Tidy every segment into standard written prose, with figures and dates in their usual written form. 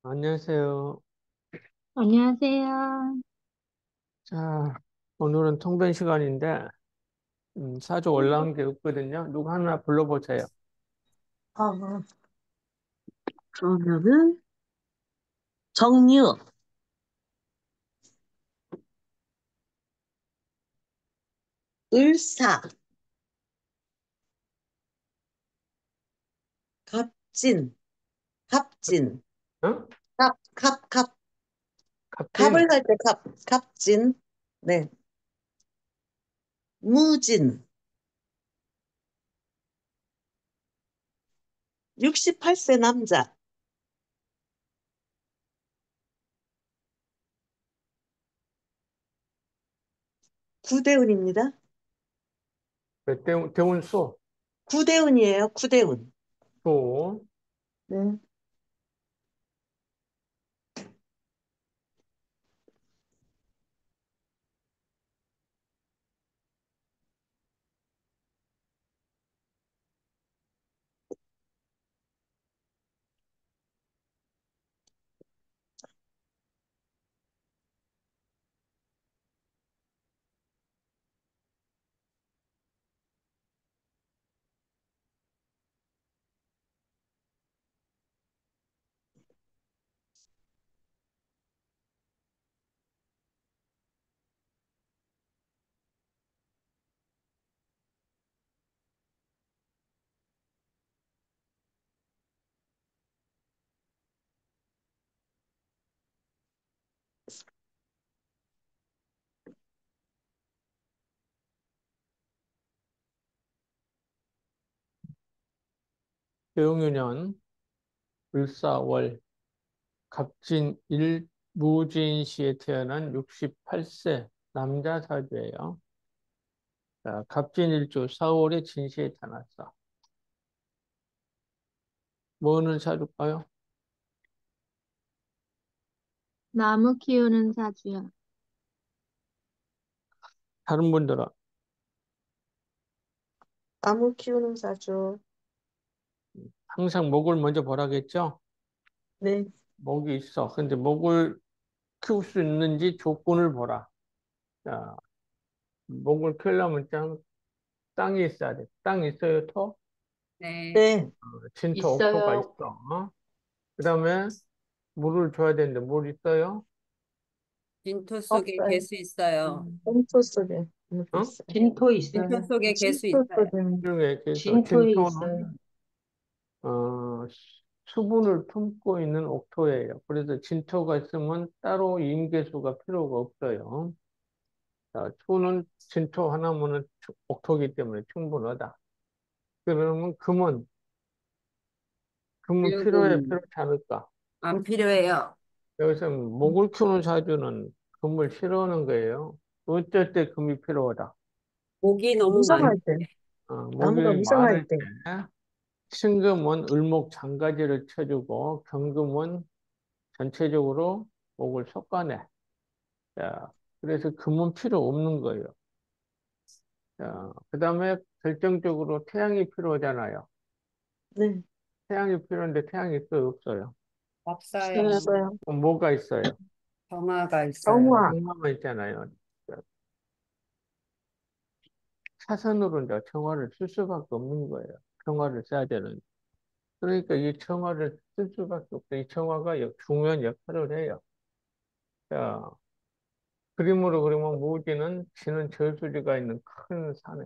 안녕하세요. 안녕하세요. 자, 오늘은 통변 시간인데, 사주 올라온 게 없거든요. 누구 하나 불러보세요. 어, 그러면은 정유, 을사, 갑진, 갑진, 어? 갑진, 갑을 갈 때 갑진, 네, 무진, 68세 남자, 구대운입니다. 대운수, 구대운이에요, 구대운. 수, 네. 대응유년, 을사월, 갑진 일, 무진시에 태어난 68세 남자 사주예요. 자, 갑진일주 4월에 진시에 태어났어. 뭐는 사줄까요? 나무 키우는 사주요. 다른 분들은 나무 키우는 사주, 항상 목을 먼저 보라겠죠? 네, 목이 있어. 근데 목을 키울 수 있는지 조건을 보라. 자, 목을 키우려면 땅이 있어야 돼. 땅 있어요, 토? 네, 네, 진토, 옥토가 있어요. 있어. 그 다음에 물을 줘야 되는데 물 있어요? 빈토 속에 없어요. 개수 있어요. 홈토 속에 이렇게 어? 있어요. 진토 있어요. 빈토 속에 개수 홈토 있어요. 속에, 중에 그래서 진토에 있어요. 진토는 수분을 품고 있는 옥토예요. 그래서 진토가 있으면 따로 임계수가 필요가 없어요. 자, 토는 진토 하나면은 옥토기 때문에 충분하다. 그러면 금은 필요해, 지금 필요하지 않을까? 안 필요해요. 여기서 목을 키우는 사주는 금을 싫어하는 거예요. 어쩔 때 금이 필요하다. 목이 너무 많. 무성할 때, 나무가 목이 무성할 많을 때, 때, 신금은 을목 장가지를 쳐주고, 경금은 전체적으로 목을 솎아내. 자, 그래서 금은 필요 없는 거예요. 자, 그 다음에 결정적으로 태양이 필요하잖아요. 네, 태양이 필요한데 태양이 있어요, 없어요? 없어요. 있어요. 그럼 뭐가 있어요? 점화가 있어요. 정화, 청화만 있잖아요. 자, 사선으로 이제 청화를 쓸 수밖에 없는 거예요. 청화를 써야 되는. 그러니까 이 청화를 쓸 수밖에 없어요. 이 청화가 중요한 역할을 해요. 자, 그림으로 그리면 무지는 지는 저수지가 있는 큰 산에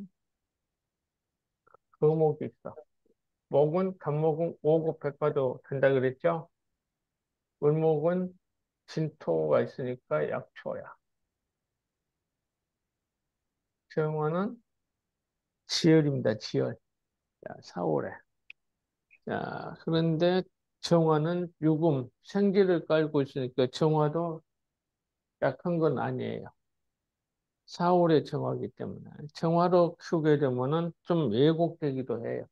거목이 있어. 목은 간목은 오곡백과도 된다 그랬죠? 을목은 진토가 있으니까 약초야. 정화는 지열입니다. 지열. 자, 4월에. 자, 그런데 정화는 유금, 생지를 깔고 있으니까 정화도 약한 건 아니에요. 4월에 정화기 때문에. 정화로 키우게 되면은 좀 왜곡되기도 해요.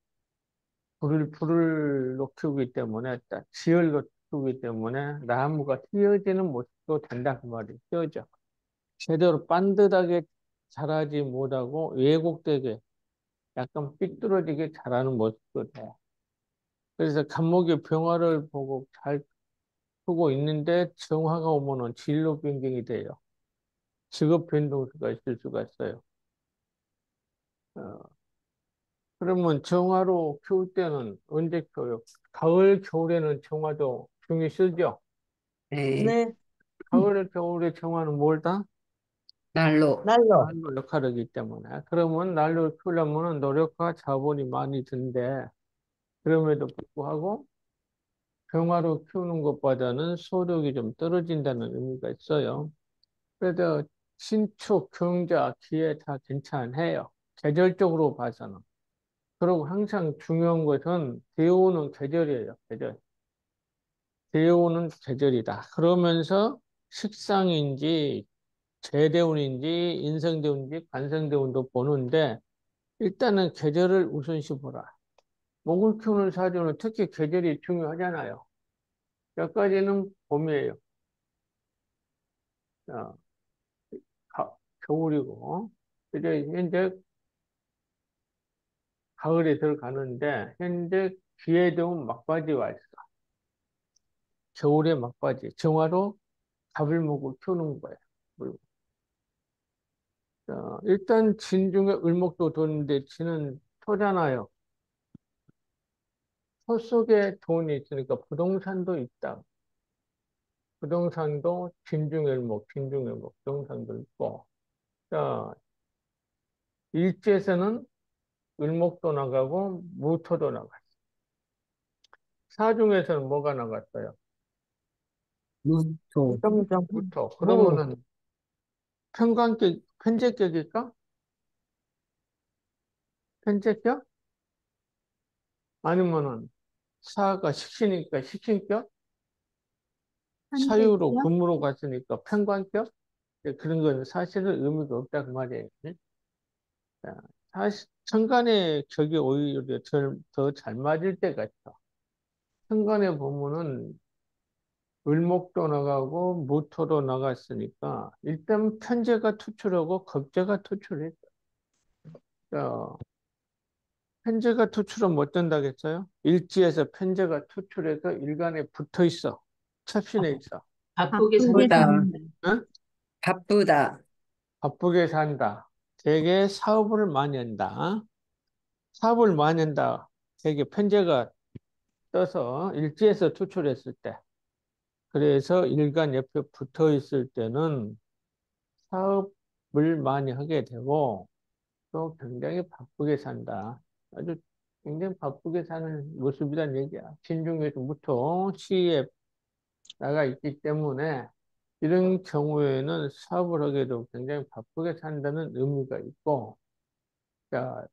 불을 키우기 때문에, 딱 지열로 키우기 때문에 나무가 휘어지는 모습도 된다. 그 말이 휘어져. 제대로 반듯하게 자라지 못하고 왜곡되게 약간 삐뚤어지게 자라는 모습도 돼. 그래서 간목의 병화를 보고 잘 크고 있는데 정화가 오면은 진로 변경이 돼요. 직업 변동수가 있을 수가 있어요. 어, 그러면 정화로 키울 때는 언제 키워요? 가을, 겨울에는 정화도 중이 쓰죠. 네. 네. 가을에, 겨울에 정화는 뭘 다? 난로. 날로. 난로 역할이기 때문에. 그러면 난로를 키우려면 노력과 자본이 많이 든데, 그럼에도 불구하고 병화로 키우는 것보다는 소득이 좀 떨어진다는 의미가 있어요. 그래도 신축, 경자, 기회 다 괜찮아요. 계절적으로 봐서는. 그리고 항상 중요한 것은 데우는 계절이에요. 계절. 데우는 계절이다. 그러면서 식상인지 재대운인지 인성대운인지 관성대운도 보는데 일단은 계절을 우선시 보라. 목을 키우는 사주는 특히 계절이 중요하잖아요. 몇 가지는 봄이에요. 어, 겨울이고. 이제 현재 가을에 들어가는데 현재 기해동 막바지 와 있어. 겨울에 막바지. 정화로 가을목을 키우는 거예요. 일단 진 중에 을목도 도는데 진은 토잖아요. 토 속에 돈이 있으니까 부동산도 있다. 부동산도 진중일목, 진중일목, 부동산도 있고. 자, 일지에서는 을목도 나가고 무토도 나갔어요. 사중에서는 뭐가 나갔어요? 무토. 점점. 무토. 무. 그러면은 편관격, 편제격일까? 편제격? 아니면은 사가 식신이니까 식신격? 사유로 현재요? 금으로 갔으니까 편관격? 그런 건 사실은 의미가 없다 그 말이에요. 네? 자, 사실 천간의 격이 오히려 더 잘 맞을 때가 있어. 천간에 보면은 을목도 나가고 무토도 나갔으니까 일단 편제가 투출하고 겁재가 투출했어. 자, 편제가 투출은 못 된다겠어요? 일지에서 편제가 투출해서 일간에 붙어 있어. 첩신에 있어. 바쁘게 바쁘게 산다. 산다. 응? 바쁘다. 바쁘게 산다. 되게 사업을 많이 한다. 사업을 많이 한다. 되게 편제가 떠서 일지에서 투출했을 때. 그래서 일간 옆에 붙어 있을 때는 사업을 많이 하게 되고 또 굉장히 바쁘게 산다. 아주 굉장히 바쁘게 사는 모습이란 얘기야. 신중에서부터 시에 나가 있기 때문에 이런 경우에는 사업을 하게도 굉장히 바쁘게 산다는 의미가 있고, 자,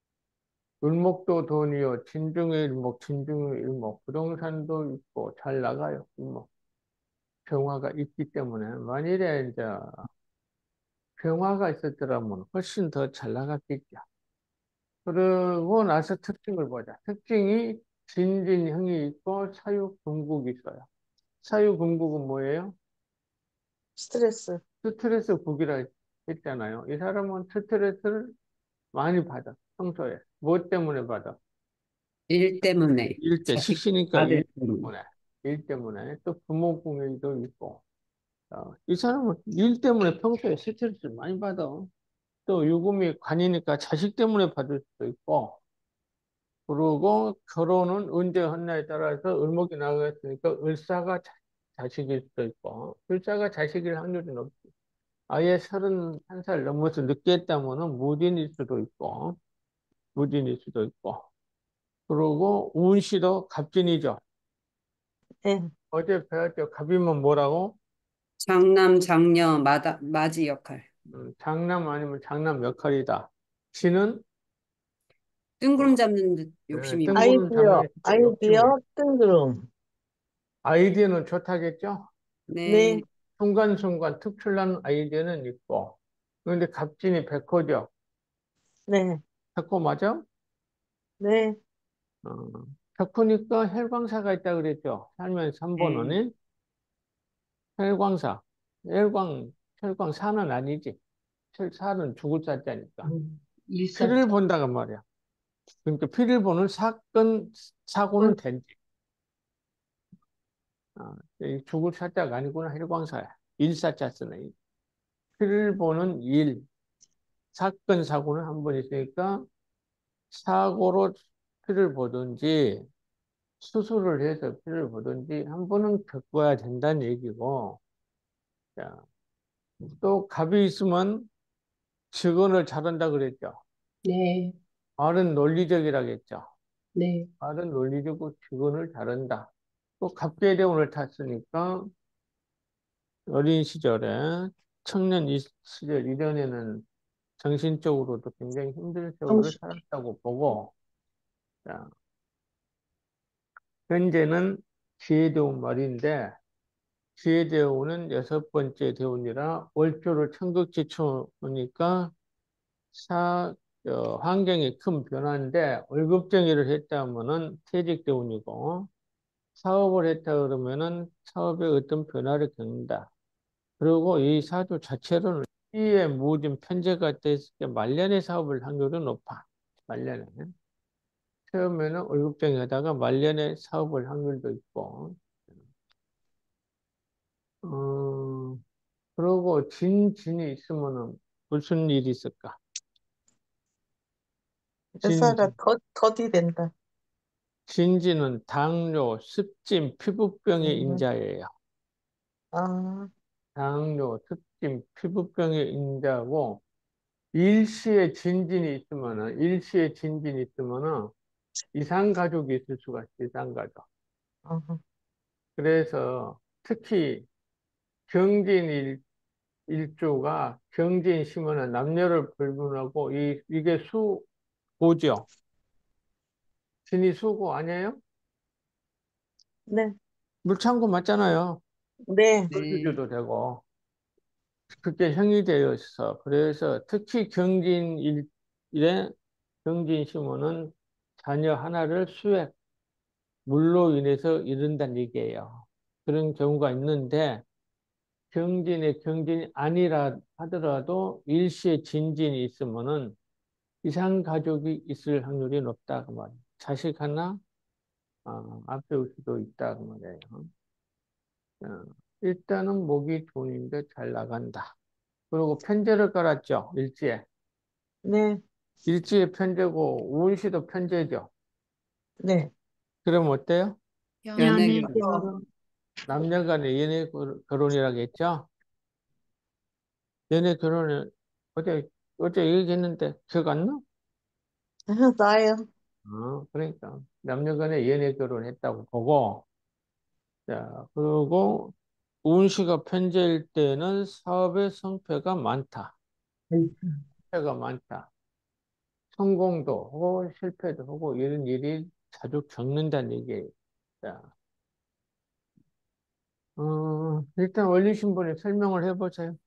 을목도 돈이요, 진중의 일목, 진중의 일목, 부동산도 있고 잘 나가요. 일목. 병화가 있기 때문에 만일에 이제 병화가 있었더라면 훨씬 더 잘 나갔겠죠. 그러고 나서 특징을 보자. 특징이 진진형이 있고 사유금국이 있어요. 사유금국은 뭐예요? 스트레스. 스트레스 국이라 했잖아요. 이 사람은 스트레스를 많이 받아. 평소에. 무엇 때문에 받아? 일 때문에. 일 때, 자식 식시니까 일 아들 때문에. 때문에. 일 때문에. 또 부모궁에도 있고. 이 사람은 일 때문에 평소에 스트레스를 많이 받아. 또 유금이 관이니까 자식 때문에 받을 수도 있고. 그리고 결혼은 언제 했냐에 따라서 을목이 나가있으니까 을사가 자식일 수도 있고, 을사가 자식일 확률이 높지. 아예 31살 넘어서 늦게 했다면은 무진일 수도 있고, 무진일 수도 있고. 그리고 운시도 갑진이죠. 네. 어제 배웠죠. 갑이면 뭐라고? 장남, 장녀, 맞이 역할. 장남 아니면 장남 역할이다. 진은 뜬구름 어, 잡는 듯 욕심이 많아. 뜬구름 아이디어. 잡는 욕심을. 아이디어 뜬구름. 아이디어는 좋다겠죠? 네. 네. 순간순간 특출난 아이디어는 있고. 그런데 갑진이 백호죠. 네. 백호 맞아? 네. 어, 백호니까 혈광사가 있다 그랬죠. 살면 네. 3번원이 혈광사. 혈광, 혈광사는 아니지. 사는 죽을 사자니까. 피를 일사자. 본다고 말이야. 그러니까 피를 보는 사건, 사고는 된지. 이 죽을 사자가 아니구나. 일광사야. 일사자 쓰네. 피를 보는 일. 사건, 사고는 한 번 있으니까 사고로 피를 보든지 수술을 해서 피를 보든지 한 번은 겪어야 된다는 얘기고, 자, 또 갑이 있으면 직언을 잘한다 그랬죠. 네, 말은 논리적이라겠죠. 네. 말은 논리적이고 직언을 잘한다. 또 갑계의 대운을 탔으니까 어린 시절에 청년 시절 이전에는 정신적으로도 굉장히 힘든 세월을 정신, 살았다고 보고, 자, 현재는 기회대운 말인데, 기회대운은 여섯 번째 대운이라 월조를 천극지초니까 환경이 큰 변화인데, 월급정의를 했다면은 퇴직대운이고, 사업을 했다 그러면은 사업에 어떤 변화를 겪는다. 그리고 이 사주 자체로는 시에 무진 편제가 됐을 때 말년의 사업을 확률은 높아. 말년에. 처음에는 월급쟁이 하다가 말년에 사업을 확률도 있고. 어, 그리고 진이 있으면은 무슨 일이 있을까? 여사가 진지. 더디 된다. 진지는 당뇨, 습진, 피부병의 음, 인자예요. 아, 당뇨, 습진, 피부병의 인자고, 일시에 진진이 있으면은 이상 가족이 있을 수가 있어, 이상 가족. 어, 그래서 특히 경진 일주가 경진 심으는 남녀를 불문하고 이게 수고죠. 진이 수고 아니에요? 네, 물창고 맞잖아요. 네, 네. 물주도 되고. 그게 형이 되어 있어. 그래서 특히 경진일에 경진 심으는 자녀 하나를 수액, 물로 인해서 이룬다는 얘기예요. 그런 경우가 있는데 경진이 아니라 하더라도 일시에 진진이 있으면은 이상 가족이 있을 확률이 높다 그 말이에요. 자식 하나 앞세울 수도 있다 그 말이에요. 어, 일단은 목이 좋은데 잘 나간다. 그리고 편제를 깔았죠. 일지에. 네, 일지에 편제고 우은시도 편제죠. 네. 그럼 어때요? 연애 연애결혼. 결혼. 남녀 간의 연애 결혼이라고 했죠? 연애 결혼을 어제 얘기했는데 기억 안 나? 나요. 그러니까 남녀 간의 연애 결혼했다고 보고, 자, 그리고 운시가 편제일 때는 사업의 성패가 많다. 성패가 많다. 성공도 하고 실패도 하고 이런 일이 자주 겪는다는 얘기예요. 자, 일단 원리신분에 설명을 해보세요.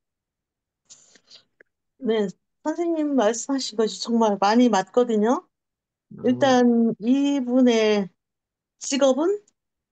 네, 선생님 말씀하신 것이 정말 많이 맞거든요. 음, 일단 이분의 직업은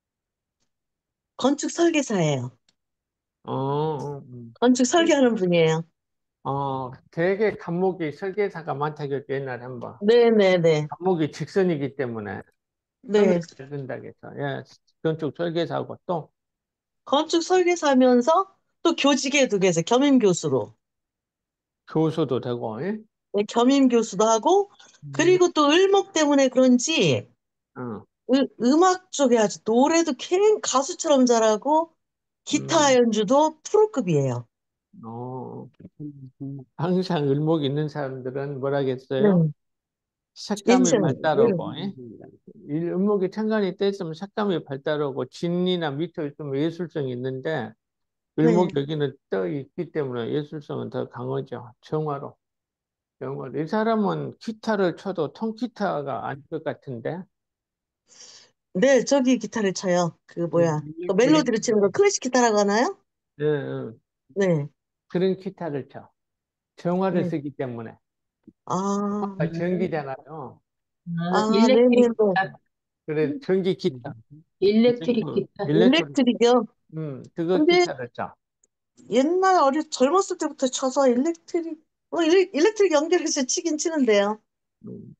건축 설계사예요. 어, 어, 음. 건축 설계하는 분이에요. 되게 간목이 설계사가 많다고 했죠, 옛날에 한번. 네네네. 간목이 직선이기 때문에 선을 네. 잘 든다고 해서. 예, 건축 설계사고 또 건축 설계사면서 또 교직에도 계세요. 겸임 교수로. 교수도 되고, 예? 네, 겸임 교수도 하고, 음, 그리고 또 을목 때문에 그런지 어, 음악 쪽에 아주 노래도 가수처럼 잘하고, 기타 음, 연주도 프로급이에요. 어, 항상 을목 있는 사람들은 뭐라겠어요? 네. 색감이 인생, 발달하고, 이름. 예? 을목이 천간이 떼 있으면 색감이 발달하고, 진이나 밑에 있으면 예술성이 있는데, 네. 을목 여기는 떠 있기 때문에 예술성은 더 강하죠. 정화로. 이 사람은 기타를 쳐도 통기타가 아닐 것 같은데, 네, 저기 기타를 쳐요. 그 뭐야. 그 멜로디를 치는 거 클래식 기타라고 하나요? 예, 예. 네. 그런 기타를 쳐. 정화를 네. 쓰기 때문에. 아, 전기잖아요. 일렉트릭 네네네. 기타, 그래, 전기 기타. 일렉트릭 기타. 일렉트릭, 일렉트릭이요. 그거 근데 기타를 쳐. 옛날 젊었을 때부터 쳐서 일렉트릭 연결해서 치긴 치는데요. 음.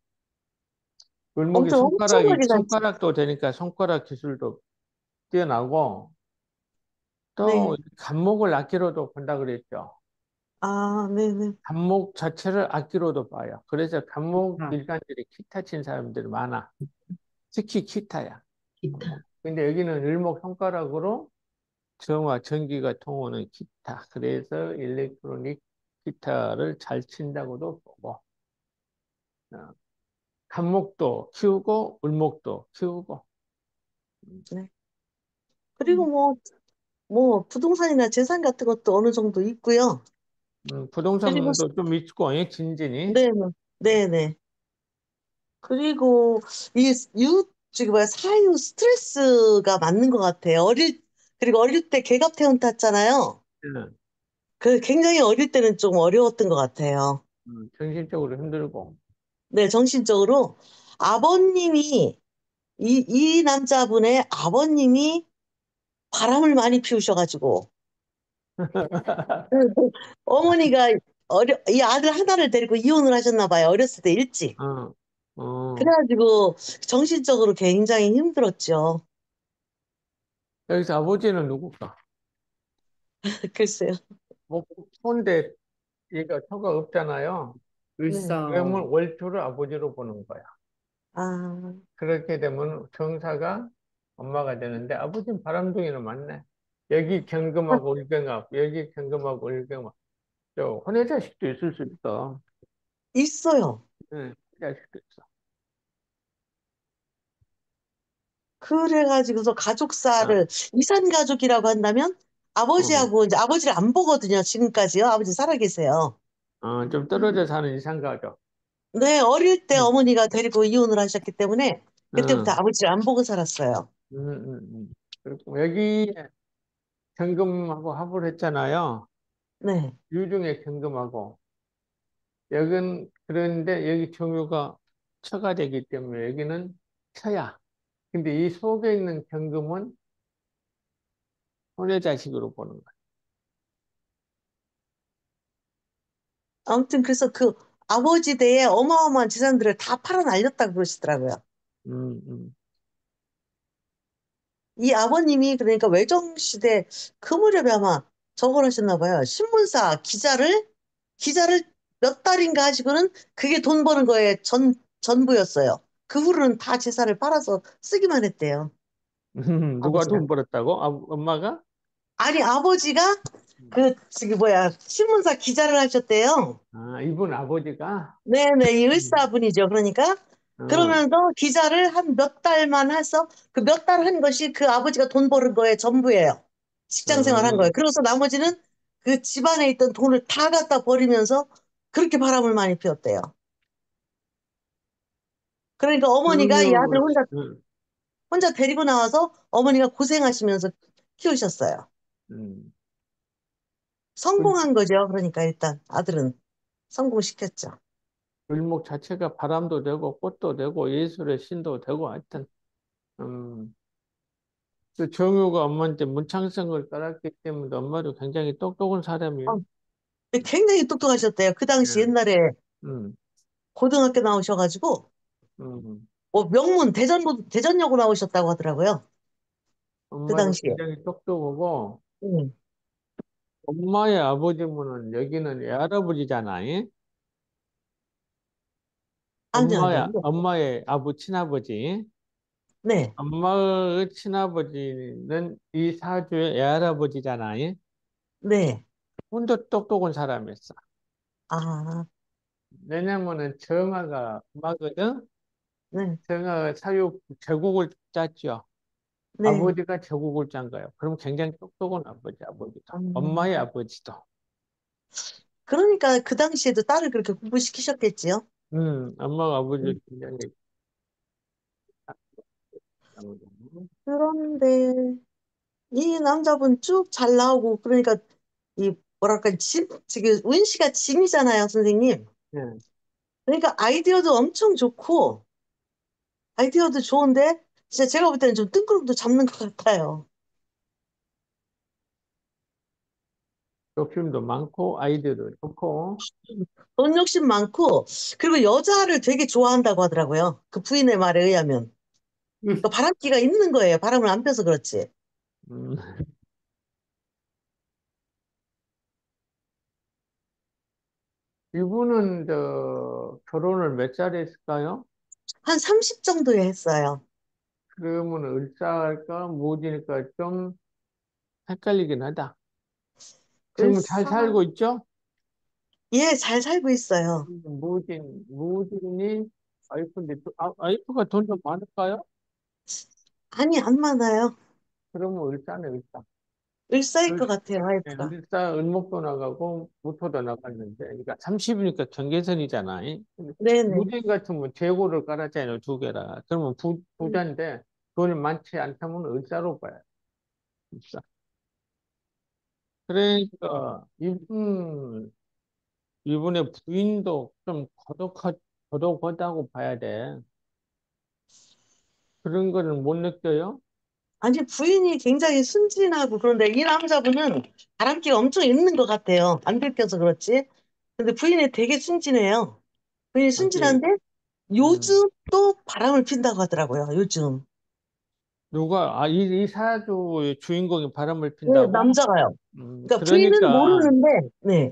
골목이 엄청나게 잘 쳐요. 손가락도 되니까 손가락 기술도 뛰어나고, 또 네. 간목을 악기로도 본다 그랬죠. 아, 네네. 간목 자체를 악기로도 봐요. 그래서 간목 아, 일간들이 기타 친 사람들이 많아. 특히 기타야. 기타. 근데 여기는 을목 손가락으로 정화, 전기가 통하는 기타. 그래서 일렉트로닉 기타를 잘 친다고도 보고, 어, 간목도 키우고, 을목도 키우고. 네. 그리고 뭐, 부동산이나 재산 같은 것도 어느 정도 있고요. 그리고, 부동산도 좀 있고, 예, 진진이. 네네. 네네. 그리고 저기 뭐야, 사유 스트레스가 맞는 것 같아요. 그리고 어릴 때 계갑태운 탔잖아요. 음, 그 굉장히 어릴 때는 좀 어려웠던 것 같아요. 정신적으로 힘들고. 네, 정신적으로. 아버님이, 이 남자분의 아버님이 바람을 많이 피우셔가지고, 어머니가 이 아들 하나를 데리고 이혼을 하셨나 봐요. 어렸을 때 일찍. 어, 어. 그래가지고 정신적으로 굉장히 힘들었죠. 여기서 아버지는 누굴까? 글쎄요. 뭐, 손대 얘가 터가 없잖아요. 네. 그러면 을사. 월초를 아버지로 보는 거야. 아, 그렇게 되면 정사가 엄마가 되는데 아버지는 바람둥이는 맞네. 여기 경금하고 을경합, 여기 경금하고 을경합. 저 혼외자식도 있을 수 있어. 있어요. 응, 자식도 있어. 그래가지고서 아, 가족사를 이산 가족이라고 한다면 어, 아버지하고 이제 아버지를 안 보거든요. 지금까지요. 아버지 살아계세요. 좀 떨어져 사는 이상가족. 네, 어릴 때 응, 어머니가 데리고 이혼을 하셨기 때문에 그때부터 응, 아버지를 안 보고 살았어요. 응, 응, 응. 그리고 여기 경금하고 합을 했잖아요. 네. 유중에 경금하고. 여긴 그런데 여기 정유가 처가 되기 때문에 여기는 처야. 근데 이 속에 있는 경금은 혼외자식으로 보는 거야. 아무튼 그래서 그 아버지 댁에 어마어마한 재산들을 다 팔아 날렸다고 그러시더라고요. 음, 음. 이 아버님이 그러니까 외정시대 그 무렵에 아마 저걸 하셨나 봐요. 신문사 기자를 몇 달인가 하시고는 그게 돈 버는 거에 전부였어요. 그 후로는 다 재산을 팔아서 쓰기만 했대요. 누가 아버지가. 돈 벌었다고? 엄마가? 아니, 아버지가 저기 뭐야, 신문사 기자를 하셨대요. 아, 이분 아버지가? 네네, 이 음. 의사분이죠. 그러니까. 어, 그러면서 기자를 한 몇 달만 해서 그 몇 달 한 것이 그 아버지가 돈 버는 거에 전부예요. 직장 생활 한 어, 거예요. 그래서 나머지는 그 집안에 있던 돈을 다 갖다 버리면서 그렇게 바람을 많이 피웠대요. 그러니까 어머니가 이 아들 정유, 혼자 데리고 나와서 어머니가 고생하시면서 키우셨어요. 음. 그 성공한 거죠. 그러니까 일단 아들은 성공시켰죠. 을목 자체가 바람도 되고 꽃도 되고 예술의 신도 되고 하여튼 음, 그 정유가 엄마한테 문창성을 따랐기 때문에 엄마도 굉장히 똑똑한 사람이에요. 어, 굉장히 똑똑하셨대요. 그 당시 예. 옛날에 음, 고등학교 나오셔가지고 음. 명문 대전여고 나오셨다고 하더라고요. 그 엄마도 당시에. 굉장히 똑똑하고 음. 엄마의 아버지면은 여기는 외할아버지잖아. 예? 아니요, 아니요. 엄마의 친아버지. 네, 엄마의 친아버지는 이 사주의 외할아버지잖아. 예? 네. 혼자 똑똑한 사람이었어. 아, 왜냐면은 정아가 엄마거든. 네, 정아가 사육 제국을 짰죠. 네. 아버지가 제국을 짠 거예요. 그럼 굉장히 똑똑한 아버지도. 엄마의 음. 아버지도. 그러니까 그 당시에도 딸을 그렇게 공부시키셨겠지요. 엄마가 아버지 음. 굉장히 그런데 이 남자분 쭉 잘 나오고 그러니까 이 뭐랄까 지금 운씨가 진이잖아요, 선생님. 예. 그러니까 아이디어도 좋은데 진짜 제가 볼 때는 좀 뜬구름도 잡는 것 같아요. 욕심도 많고 아이디어도 좋고 돈 욕심 많고 그리고 여자를 되게 좋아한다고 하더라고요. 그 부인의 말에 의하면. 음, 그러니까 바람기가 있는 거예요. 바람을 안 펴서 그렇지. 음, 이분은 결혼을 몇 살에 했을까요? 한 30 정도에 했어요. 그러면 을사일까 무진일까 좀 헷갈리긴 하다. 지금 잘 을사, 살고 있죠? 예, 잘 살고 있어요. 무진이 와이프인데, 와이프가 돈 좀 많을까요? 아니, 안 많아요. 그러면 을사네, 을사. 을사일 을, 것 같아요, 네, 와이프가. 을사, 을목도 나가고, 무토도 나갔는데, 그러니까 30이니까 경계선이잖아. 근데 네네. 무진 같으면 재고를 깔았잖아요, 두 개라. 그러면 음, 부자인데, 돈이 많지 않다면 을사로 봐요, 을사. 그러니까, 이분의 부인도 좀 거독하다고 봐야 돼. 그런 거는 못 느껴요? 아니, 부인이 굉장히 순진하고 그런데 이 남자분은 바람기가 엄청 있는 것 같아요. 안 들켜서 그렇지. 근데 부인이 되게 순진해요. 부인이 아직, 순진한데 음, 요즘 또 바람을 핀다고 하더라고요, 요즘. 이 사주의 주인공이 바람을 네, 핀다고? 남자가요. 그러니까 부인은 그러니까, 모르는데, 네,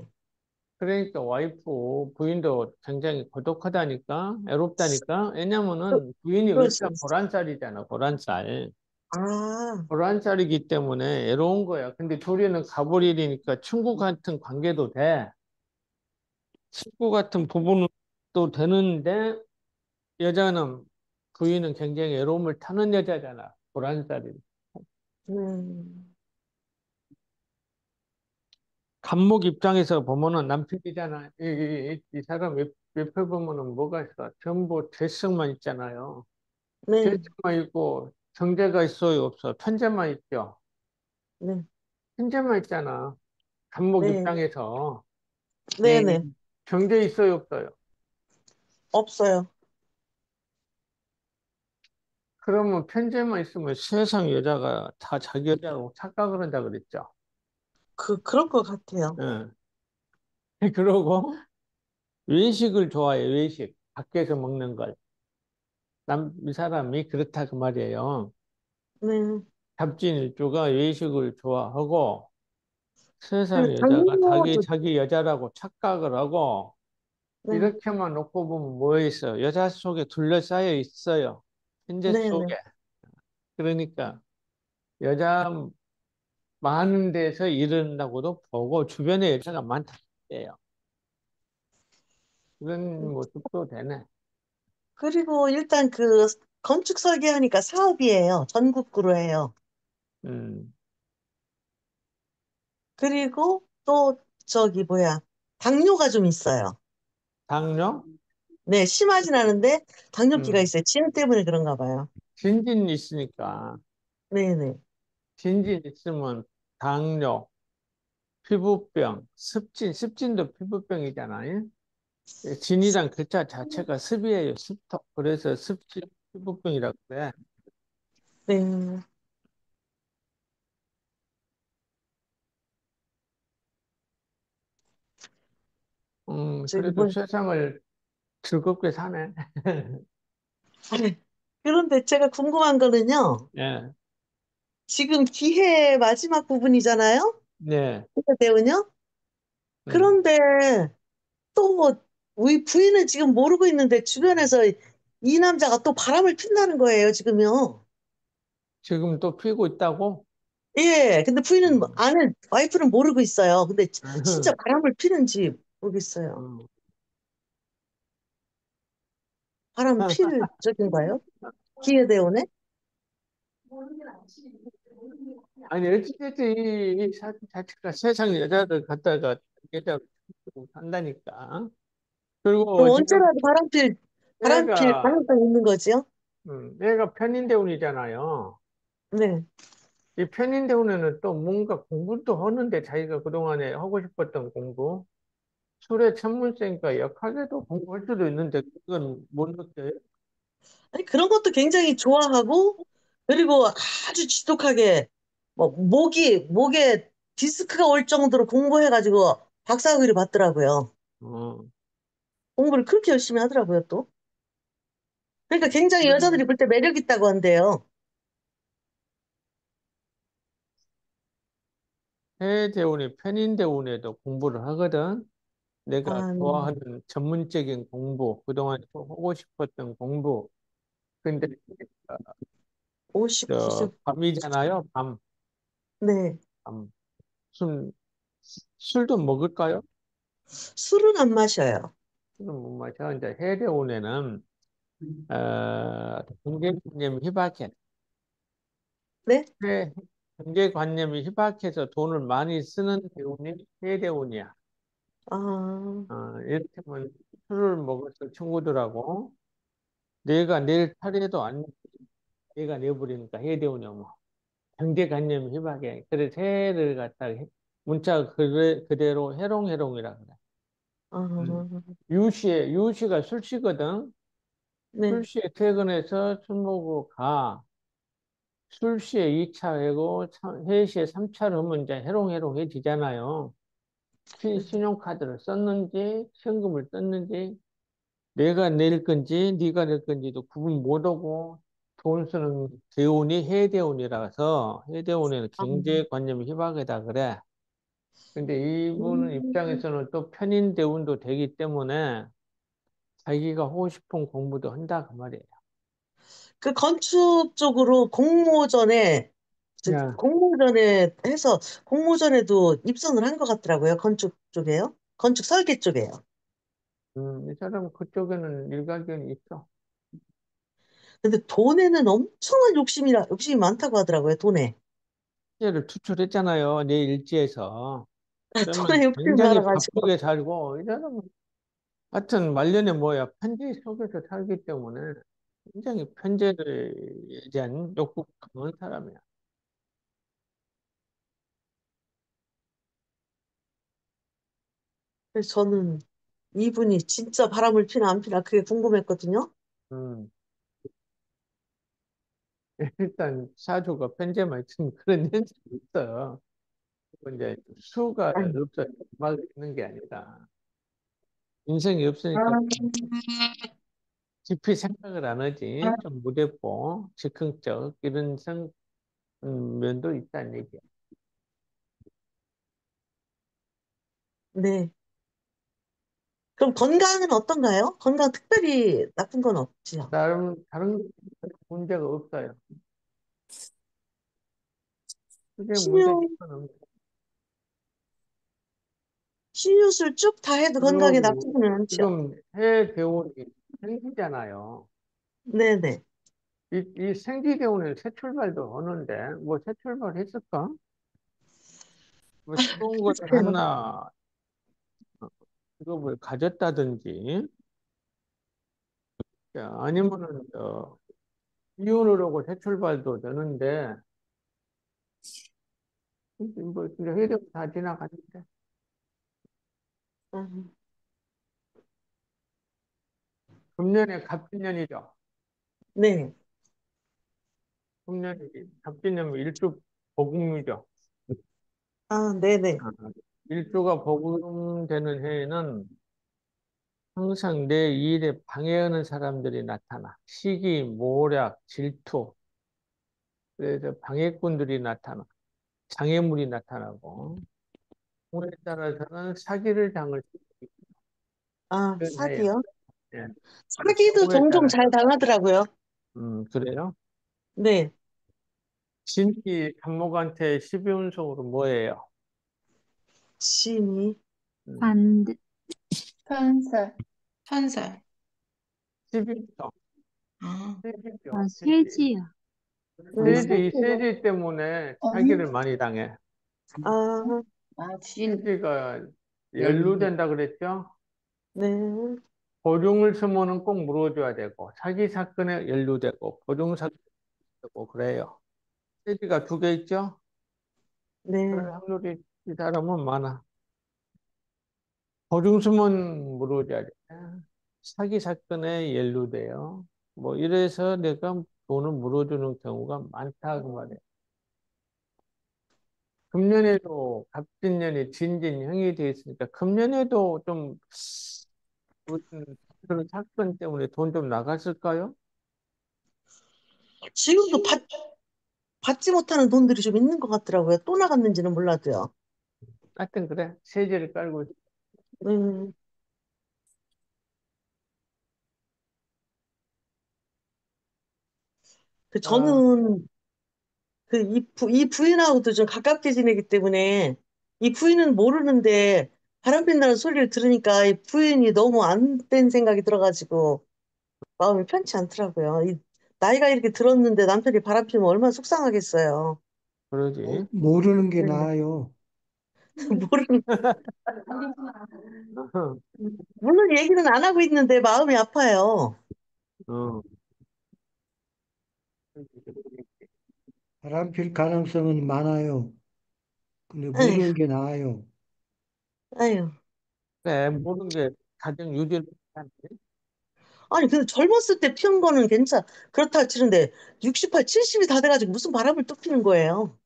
부인도 굉장히 고독하다니까, 애롭다니까. 그, 왜냐면은 부인이 그럴 수 을사 있어. 보란살이잖아, 보란살. 아, 보란살이기 때문에 애로운 거야. 근데 조리는 갑을일이니까 친구 같은 관계도 돼. 친구 같은 부분도 되는데, 여자는, 부인은 굉장히 애로움을 타는 여자잖아, 보란살이. 음, 간목 입장에서 보면은 남편이잖아. 이 사람 옆에 보면은 뭐가 있어? 전부 재성만 있잖아요. 네, 재성만 있고 경제가 있어요, 없어? 편제만 있죠. 네, 편제만 있잖아. 간목 네, 입장에서 네, 네, 경제 있어요, 없어요? 없어요. 그러면 편제만 있으면 세상 여자가 다 자기 여자라고 착각을 한다 그랬죠. 그럴 것 같아요. 응. 그러고 외식을 좋아해, 외식. 밖에서 먹는 걸. 이 사람이 그렇다 그 말이에요. 네. 잡진일주가 외식을 좋아하고 그 세상 여자가 장모도, 자기 여자라고 착각을 하고 네, 이렇게만 놓고 보면 뭐 있어? 여자 속에 둘러싸여 있어요. 현재 네, 네. 속에. 그러니까 여자 많은 데서 이른다고도 보고 주변에 여자가 많다는 얘예요. 그런 모습도 되네. 그리고 일단 그 건축 설계하니까 사업이에요. 전국구로 해요. 음, 그리고 또 저기 뭐야 당뇨가 좀 있어요. 당뇨? 네, 심하진 않은데 당뇨기가 음, 있어요. 진 때문에 그런가 봐요. 진진 있으니까 네네. 진진 있으면 당뇨, 피부병, 습진도 피부병이잖아요. 진이란 글자 자체가 습이에요, 습토. 그래서 습진 피부병이라고 그래. 네. 저기 그래도 뭐 세상을 즐겁게 사네. 아니, 그런데 제가 궁금한 거는요. 예, 지금 기해 마지막 부분이잖아요. 네, 대운요. 음. 그런데 또 우리 부인은 지금 모르고 있는데 주변에서 이 남자가 또 바람을 핀다는 거예요, 지금요. 지금 또 피고 있다고? 예, 근데 부인은 음. 아는 와이프는 모르고 있어요. 근데 진짜 바람을 피는지 모르겠어요. 바람 필 적인가요? 기회대원에? 아니, 어찌됐든 이 사주 자체가 세상 여자를 갖다가 여자로 한다니까. 그리고 그럼 지금 언제라도 바람 필 애가, 가능성이 있는 거지요? 애가 편인대운이잖아요. 네. 이 편인대운에는 또 뭔가 공부도 하는데 자기가 그동안에 하고 싶었던 공부. 술의 천문세니까 역학에도 공부할 수도 있는데 그건 못 느껴요? 아니, 그런 것도 굉장히 좋아하고, 그리고 아주 지독하게, 뭐, 목에 디스크가 올 정도로 공부해가지고 박사학위를 받더라고요. 어. 공부를 그렇게 열심히 하더라고요, 또. 그러니까 굉장히 여자들이 그러면 볼 때 매력 있다고 한대요. 해대운이 편인대운에도 공부를 하거든. 내가 아, 좋아하는 전문적인 공부, 그동안 하고 싶었던 공부. 근데 어, 59세. 밤이잖아요. 밤, 네. 밤. 술, 술도 먹을까요? 술은 안 마셔요. 술은 못 마셔. 이제 해대원에는 경제관념이 희박해. 네? 해- 경제관념이 희박해서 돈을 많이 쓰는 대운이 해대운이야. 아, 이를테면 술을 먹었을 친구들하고 내가 낼 차례도 안 내가 내버리니까 해대운이 뭐 경제관념이 희박해. 그래서 해를 갖다가 문자 그대로 해롱해롱이라 그래. 아, 음. 유시가 술시거든. 네. 술시에 퇴근해서 술 먹으러 가. 술시에 2차 하고 회시에 3차를 하면 이제 해롱해롱해지잖아요. 신용카드를 썼는지 현금을 썼는지 내가 낼 건지 네가 낼 건지도 구분 못하고 돈 쓰는 대운이 해대운이라서 해대운에는 아, 경제관념이 희박하다 그래. 근데 이분 음. 입장에서는 또 편인 대운도 되기 때문에 자기가 하고 싶은 공부도 한다 그 말이에요. 그 건축 쪽으로 야, 공모전에 해서 공모전에도 입선을 한 것 같더라고요. 건축 쪽에요. 건축 설계 쪽에요. 이 사람 그쪽에는 일가견이 있어. 근데 돈에는 엄청난 욕심이 많다고 하더라고요. 돈에. 일제를 투출했잖아요. 내 일지에서. 그러면 돈에 욕심이 굉장히 많아가지고. 바쁘게 살고 이 사람은 하여튼 말년에 뭐야 편지 속에서 살기 때문에 굉장히 편제에 대한 욕구가 강한 사람이야. 그래서 저는 이분이 진짜 바람을 피나 안 피나 그게 궁금했거든요. 음. 일단 사주가 편제만 있으면 그런 현상이 있어요. 그리고 이제 수가 아니, 없어 막 있는 게 아니라 인생이 없으니까 깊이 생각을 안 하지 좀 무대뽀 즉흥적 이런 면도 있다는 얘기야. 네. 그럼 건강은 어떤가요? 건강 특별히 나쁜 건 없지요. 나름 다른 문제가 없어요. 그게 문제 신유, 건 없어요. 신유술 쭉 다 해도 건강에 그리고 나쁘지는 않죠. 지금 해 대운이 생기잖아요. 네네. 이 생기 대운에 새 출발도 하는데 뭐 새 출발 했을까? 뭐 새로운 것을 글쎄요. 하나 직업을 가졌다든지 아니면은 이혼을 하고 새 출발도 되는데 뭐 이제 해 대운 다 지나갔는데 음, 금년에 갑진년이죠. 네. 금년이 갑진년은 일주 복음이죠. 아, 네네. 아, 일주가 복음되는 해에는 항상 내 일에 방해하는 사람들이 나타나. 시기, 모략, 질투. 그래서 방해꾼들이 나타나. 장애물이 나타나고. 오에 따라서는 사기를 당할 수 아, 있는 해예요. 사기요? 예. 사기도 경우에 종종 잘 따라서. 당하더라고요. 그래요? 네. 진기 간목한테 12운석으로 뭐예요? 신이. 음, 반대. 판살. 판살. 12운석. 아, 세지죠, 아, 세지. 세지야. 이 세지요. 세지 때문에 언니? 사기를 많이 당해. 아, 아, 진. 세지가 연루. 연루된다 그랬죠? 네. 보증을 쓰면은 꼭 물어줘야 되고, 사기 사건에 연루되고, 보증 사건이 되고, 그래요. 세지가 두 개 있죠? 네. 그럴 확률이 이 사람은 많아. 보증 쓰면 물어줘야 돼. 사기 사건에 연루돼요. 뭐, 이래서 내가 돈을 물어주는 경우가 많다, 그 말이에요. 금년에도 갑진년이 진진형이 돼 있으니까, 금년에도 좀, 무슨 그런 사건 때문에 돈 좀 나갔을까요? 지금도 받지 못하는 돈들이 좀 있는 것 같더라고요. 또 나갔는지는 몰라도요. 하여튼 그래. 세제를 깔고 있어. 음, 아, 저는 이 부인하고도 좀 가깝게 지내기 때문에 이 부인은 모르는데 바람핀다는 소리를 들으니까 이 부인이 너무 안 된 생각이 들어가지고 마음이 편치 않더라고요. 나이가 이렇게 들었는데 남편이 바람피면 얼마나 속상하겠어요. 그러지. 모르는 게 네. 나아요. 모르는, 물론 얘기는 안 하고 있는데 마음이 아파요. 어, 바람필 가능성은 많아요. 근데 아휴, 모르는 게 나아요. 아휴. 그래, 모든 게 가정 유지를 못하는데. 아니, 근데 젊었을 때 피운 거는 그렇다 치는데 68, 70이 다 돼가지고 무슨 바람을 또 피는 거예요.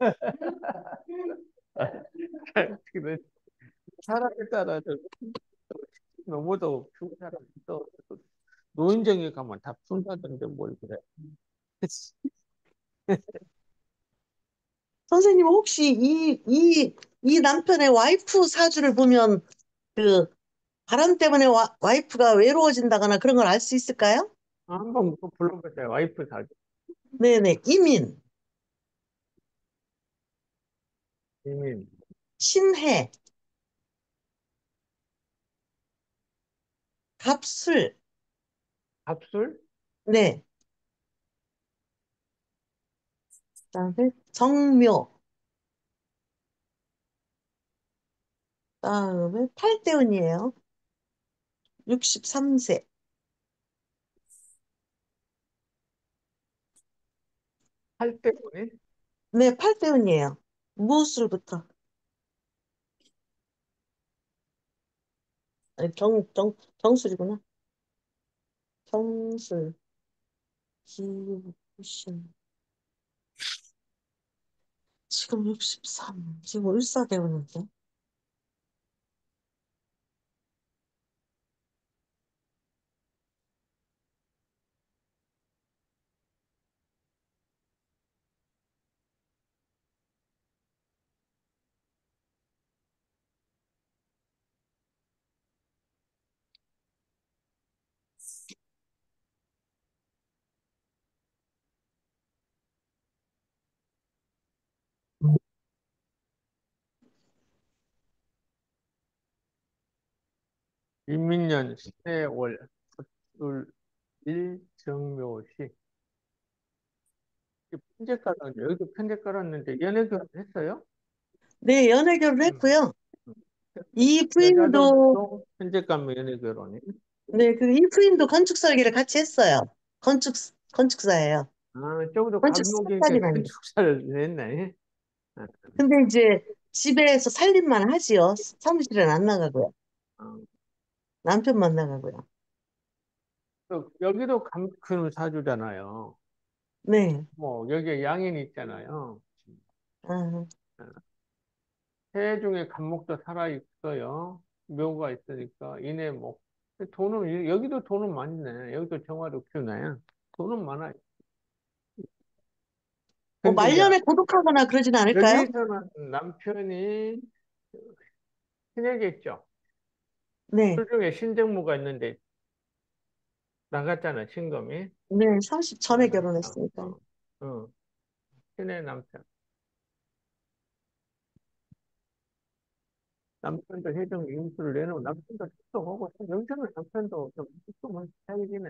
그래, 사람에 따라서 너무도 피운 사람이 또 노인정에 가면 다 푼다던데 뭘 그래. 선생님, 혹시 이 남편의 와이프 사주를 보면 그 바람 때문에 와이프가 외로워진다거나 그런 걸 알 수 있을까요? 한번 불러보세요. 와이프 사주. 네네. 이민, 이민, 신해, 갑술, 합술, 네. 그다음에 정묘, 그다음에 팔대운이에요. 63세. 할때문에 네, 팔대운이에요. 무술부터. 아니, 정술이구나. 정술, 기신. 지금 63. 지금 을사대운인데. 이민년 신해월 술 일정묘시 편제 깔았는데 여기도 편제 깔았는데 연애 결혼했어요? 네, 연애 음. 결혼했고요. 이 여자도 부인도, 또 편제 깔면 연애 결혼이? 네, 이 부인도 건축 설계를 같이 했어요. 건축사예요. 아, 저기도 건축 감독이니까 스타까지는 아니고. 건축사를 했네. 아, 근데 이제 집에서 살림만 하지요. 사무실은 안 나가고요. 아. 남편만 나가고요. 또 여기도 큰 사주잖아요. 네. 뭐 여기에 양인이 있잖아요. 아, 해 중에 간목도 살아 있어요. 묘가 있으니까 이내 목. 돈은 여기도 돈은 많네. 여기도 정화도 키우나요? 돈은 많아요. 뭐 근데 이제 말년에 고독하거나 그러진 않을까요? 여기서는 남편이 신에겠죠. 네. 술 중에 신정무가 있는데 나갔잖아, 신검이. 네, 30 전에 결혼했으니까요. 어, 신의 남편. 남편도 해정 임수를 내놓고 남편도 축소하고 여기서는 남편도 좀 축소만 스타일이네.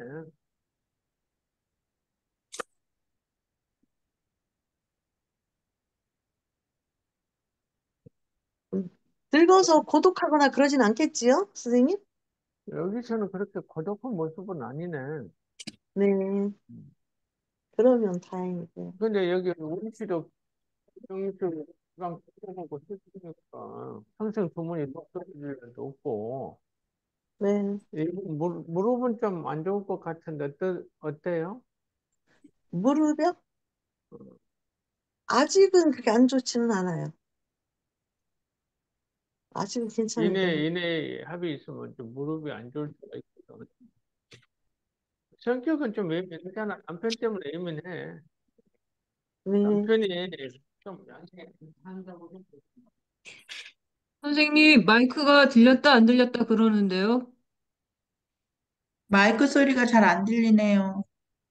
음, 늙어서 고독하거나 그러진 않겠지요, 선생님? 여기서는 그렇게 고독한 모습은 아니네. 네, 그러면 다행이고요. 근데 여기 우리 씨도 정수 랑 축소하고 슬프니까 평생 부모님 독서릴 일도 없고 네, 무릎은 좀 안 좋을 것 같은데 어때요? 무릎이요? 아직은 그렇게 안 좋지는 않아요. 아직은 괜찮은데. 이내 합이 있으면 좀 무릎이 안 좋을 수가 있거든. 성격은 좀 예민하잖아. 남편 때문에 예민해. 네, 남편이 좀 한다고 생각해. 선생님, 마이크가 들렸다 안 들렸다 그러는데요? 마이크 소리가 잘 안 들리네요.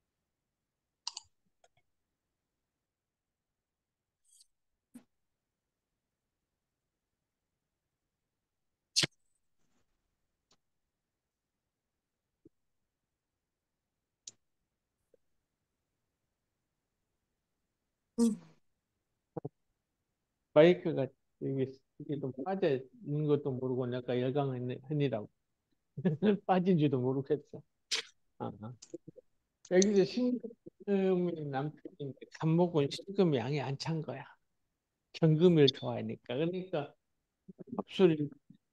음. 마이크가 이게 좀 빠져 있는 것도 모르고 내가 열강했니라고 빠진지도 모르겠어. 아, 여기서 신금이 남편인데 간목은 신금 양이 안 찬 거야. 경금을 좋아하니까. 그러니까 합술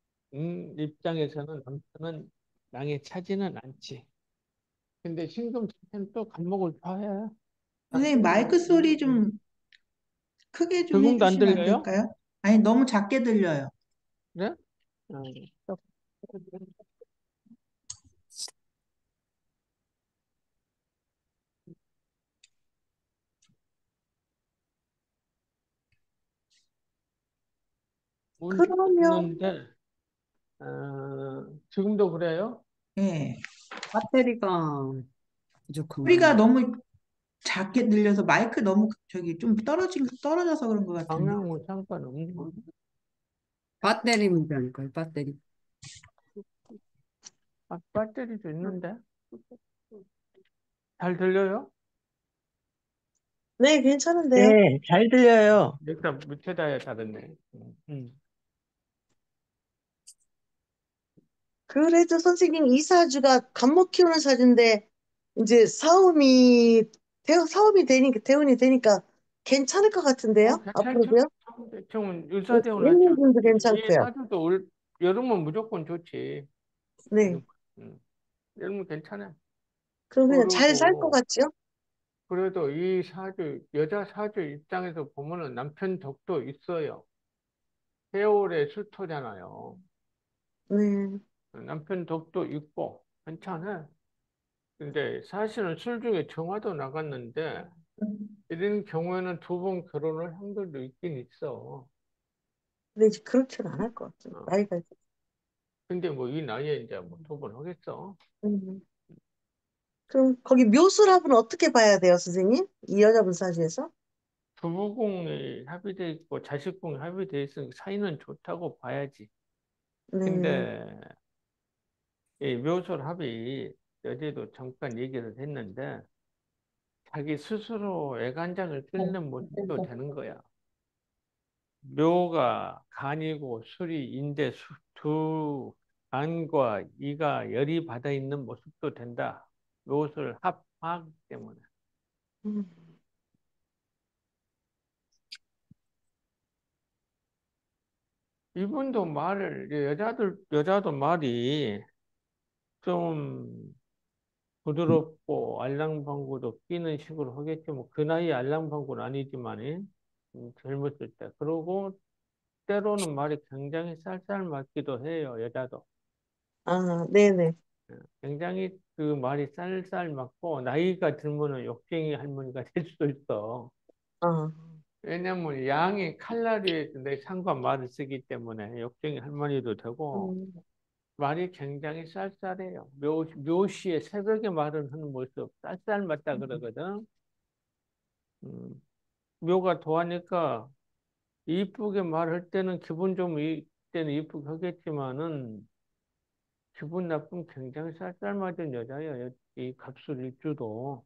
입장에서는 남편은 양이 차지는 않지. 근데 신금 자체는 또 간목을 좋아해. 선생님, 마이크 소리 좀 크게 좀 조금도 안 해주시면 안 들려요? 될까요? 아니, 너무 작게 들려요. 그래? 어, 온 그러면 있는데 지금도 그래요? 예. 배터리가 소리가 부족한가요? 너무 작게 들려서 마이크 너무 저기 좀 떨어져서 그런 것 같은데. 방향은 상관없는 배터리 문제 아닐까요? 배터리. 배터리도 있는데 잘 들려요? 네, 괜찮은데요. 네, 잘 들려요. 일단 밑에다 해야 다르네. 그래도 선생님 이 사주가 간목 키우는 사주인데 이제 사움이 되니까 대운이 되니까 괜찮을 것 같은데요? 괜찮죠? 앞으로도요? 지금 유사대운은 인물분도 이 괜찮고요. 사주도 여름은 무조건 좋지. 네. 여름, 여름은 괜찮아. 그럼 그냥 잘 살 것 그리고 같죠? 그래도 이 사주 여자 사주 입장에서 보면은 남편 덕도 있어요. 세월의 수토잖아요. 네. 남편 덕도 있고 괜찮아. 근데 사실은 술 중에 정화도 나갔는데 이런 경우에는 두 번 결혼을 한 걸도 있긴 있어. 근데 이제 그렇지는 않을 것 같아요. 어. 나이가. 근데 뭐 이 나이에 이제 뭐 두 번 하겠어. 음. 그럼 거기 묘술합은 어떻게 봐야 돼요, 선생님? 이 여자분 사주에서? 부부궁이 합의돼 있고 자식궁이 합의돼 있으니 사이는 좋다고 봐야지. 네. 근데 이 묘술 합의 어제도 잠깐 얘기를 했는데 자기 스스로 애간장을 끓는 모습도 되는 거야. 묘가 간이고 술이 인대 두 간과 이가 열이 받아 있는 모습도 된다. 묘술 합하기 때문에. 음. 이분도 여자도 말이 좀 부드럽고 알랑방구도 끼는 식으로 하겠지. 뭐 그 나이 알랑방구는 아니지만 젊었을 때. 그러고 때로는 말이 굉장히 쌀쌀 맞기도 해요. 여자도. 아, 네네. 굉장히 그 말이 쌀쌀 맞고 나이가 들면은 욕쟁이 할머니가 될 수도 있어. 아, 왜냐면 양이 칼라리에 내 상과 말을 쓰기 때문에 욕쟁이 할머니도 되고 음, 말이 굉장히 쌀쌀해요. 묘시에 새벽에 말을 하는 모습 쌀쌀 맞다 그러거든. 음, 묘가 도하니까 이쁘게 말할 때는 기분 좀 때는 이쁘게 하겠지만은 기분 나쁜 굉장히 쌀쌀 맞은 여자예요. 이 갑술 일주도.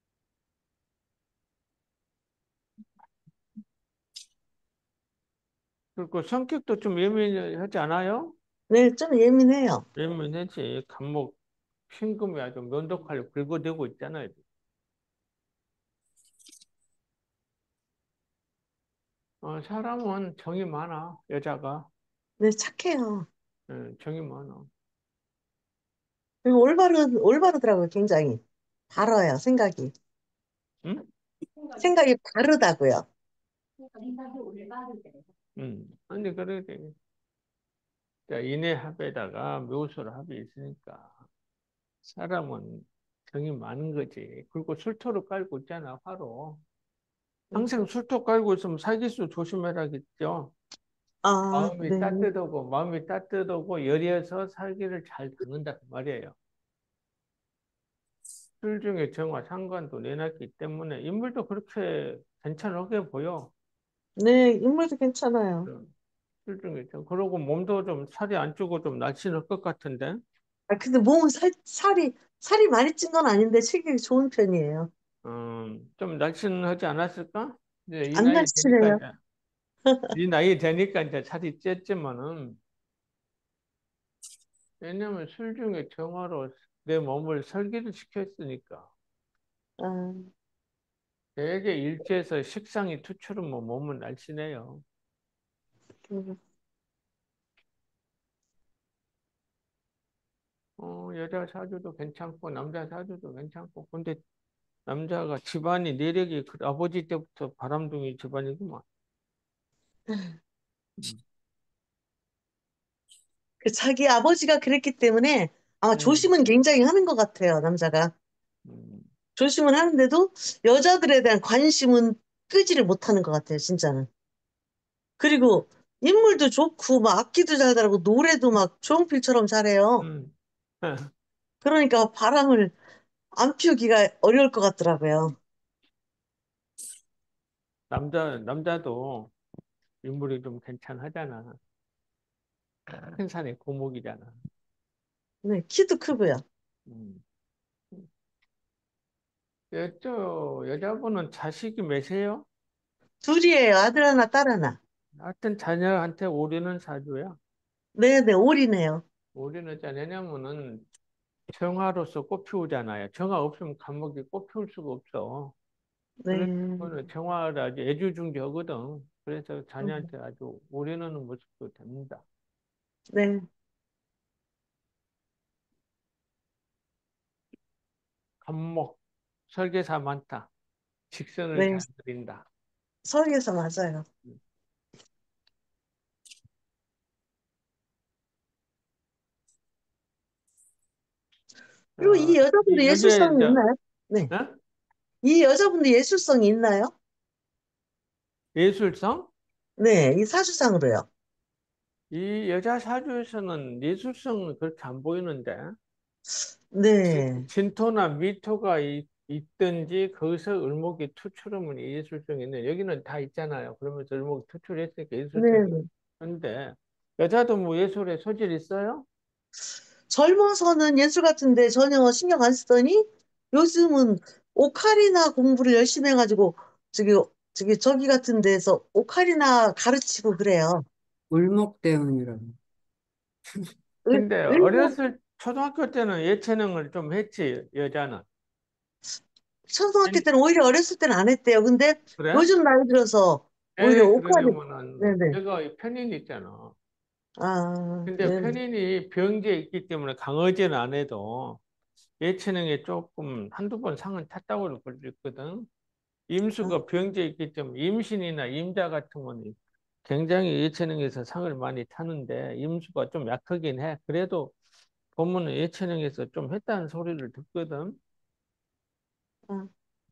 그리고 성격도 좀 예민하지 않아요? 네, 좀 예민해요. 예민하지. 간목 흰금이 아주 면도칼로 긁어대고 있잖아요. 사람은 정이 많아, 여자가. 네, 착해요. 정이 많아. 그리고 올바르더라고요, 굉장히. 바라요, 생각이. 응? 생각이 바르다고요. 아니, 그래. 자, 인해합에다가 묘술합이 있으니까 사람은 정이 많은 거지. 그리고 술토를 깔고 있잖아, 화로. 항상 술토 깔고 있으면 사기수 조심해라겠죠. 아, 네. 마음이 따뜻하고 여리여서 살기를 잘 듣는다 그 말이에요. 술중에 정화 상관도 내놨기 때문에 인물도 그렇게 괜찮게 보여. 네, 인물도 괜찮아요. 술중에 그러고 몸도 좀 살이 안 찌고 좀 날씬할 것 같은데. 아, 근데 몸은 살이 많이 찐 건 아닌데 체격이 좋은 편이에요. 좀 날씬하지 않았을까? 이제 안 날씬해요. 이 나이 되니까 이제 살이 쪘지만은, 왜냐면 술 중에 정화로 내 몸을 설기를 시켰으니까. 아, 되게 일제해서 식상이 투철은 뭐 몸은 날씬해요. 음, 여자 사주도 괜찮고, 남자 사주도 괜찮고, 근데 남자가 집안이 내력이 아버지 때부터 바람둥이 집안이구만. 음. 그 자기 아버지가 그랬기 때문에 아마 음, 조심은 굉장히 하는 것 같아요, 남자가. 음. 조심은 하는데도 여자들에 대한 관심은 끄지를 못하는 것 같아요, 진짜는. 그리고 인물도 좋고, 막 악기도 잘 달고, 노래도 막 조용필처럼 잘해요. 음. 그러니까 바람을 안 피우기가 어려울 것 같더라고요. 남자도 인물이 좀 괜찮하잖아. 큰 산의 고목이잖아. 네, 키도 크고요. 음. 여자분은 자식이 몇이에요? 둘이에요, 아들 하나, 딸 하나. 하여튼 자녀한테 오리는 사주야. 네네, 올이네요. 오리는 자, 왜냐면은 정화로서 꽃피우잖아요. 정화 없으면 감목이 꽃피울 수가 없어. 그래서 네, 그거는 정화를 아주 애주중지하거든. 그래서 음, 자녀한테 아주 올인하는 모습도 됩니다. 네, 감목, 설계사 많다. 직선을 네, 잘 그린다. 서울에서 맞아요. 그리고 이 여자분도 여기에, 예술성이 있나요? 네. 어? 이 여자분도 예술성이 있나요? 예술성? 네, 이 사주상으로요. 이 여자 사주에서는 예술성은 그렇게 안 보이는데, 네, 진토나 미토가 있든지 거기서 을목이 투출하면 예술성이 있는, 여기는 다 있잖아요. 그러면서 을목이 투출했으니까 예술성이 네. 있는데, 여자도 뭐 예술에 소질 있어요? 젊어서는 예술 같은데 전혀 신경 안 쓰더니 요즘은 오카리나 공부를 열심히 해가지고 저기 저기 같은 데서 오카리나 가르치고 그래요. 울목대운이라고. 근데 일본 초등학교 때는 예체능을 좀 했지, 여자는. 초등학교 아니, 때는 오히려 어렸을 때는 안 했대요. 근데 그래? 요즘 나이 들어서 오히려 왜 오카리 그러냐면은, 네네. 내가 이 편인 있잖아. 아, 근데 네. 편인이 병제에 있기 때문에 강어지는 안 해도 예체능에 조금 한두 번 상을 탔다고 그랬거든. 아, 임수가 병제에 있기 때문에 임신이나 임자 같은 거는 굉장히 예체능에서 상을 많이 타는데 임수가 좀 약하긴 해. 그래도 보면은 예체능에서 좀 했다는 소리를 듣거든. 아.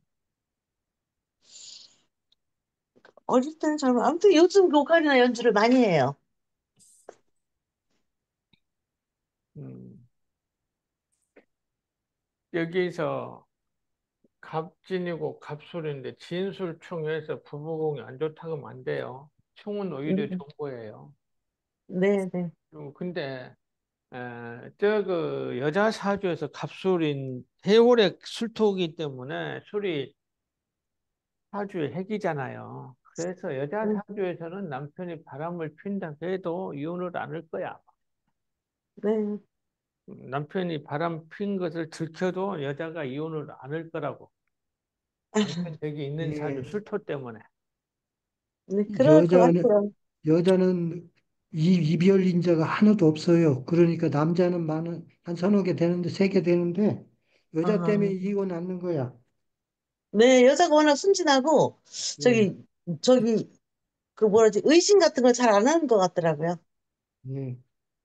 어릴 때는 잘 아무튼 요즘 그 오카리나 연주를 많이 해요. 음, 여기서 갑진이고 갑술인데 진술충해서 부부공이 안 좋다고 하면 안 돼요. 충은 오히려 네, 좋은 거예요. 네, 네. 근데 그 여자 사주에서 갑술인 해월의 술토기 때문에 술이 사주의 핵이잖아요. 그래서 여자 네, 사주에서는 남편이 바람을 핀다 해도 이혼을 안 할 거야. 네. 남편이 바람 핀 것을 들켜도 여자가 이혼을 안 할 거라고. 남편 덕이 있는 사주 예. 술토 때문에. 네, 그럴 것 여자는 같아요. 여자는 이별 인자가 하나도 없어요. 그러니까 남자는 한 서너 개 되는데 세 개 되는데 여자 때문에 아, 이혼 않는 거야. 네, 여자가 워낙 순진하고, 예. 저기, 저기, 그 뭐라지, 의심 같은 걸 잘 안 하는 것 같더라고요. 예.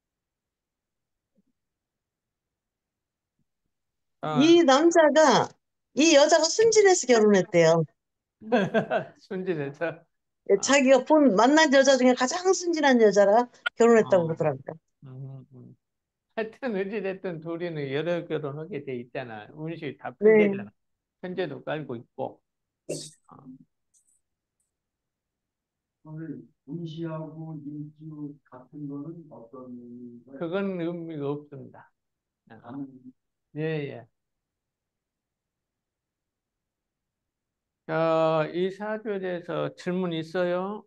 아, 이 남자가, 이 여자가 순진해서 결혼했대요. 순진해서. 아, 자기가 만난 여자 중에 가장 순진한 여자라 결혼했다고 어, 그러더라고요. 음. 하여튼 어찌됐든 둘이는 여러 결혼하게 돼 있잖아. 운시 다 네, 편제잖아. 편제도 깔고 있고. 어, 오늘 분시하고 일주 같은 거는 어떤 거예요? 그건 의미가 없습니다. 어, 나는 예, 예. 자, 이 사주에 대해서 질문 있어요?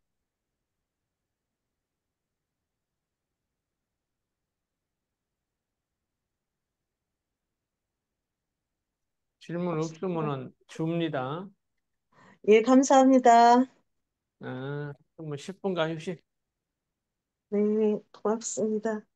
질문 없습니다. 없으면은 줍니다. 예, 감사합니다. 그러면 10분 가십시오. 네, 고맙습니다.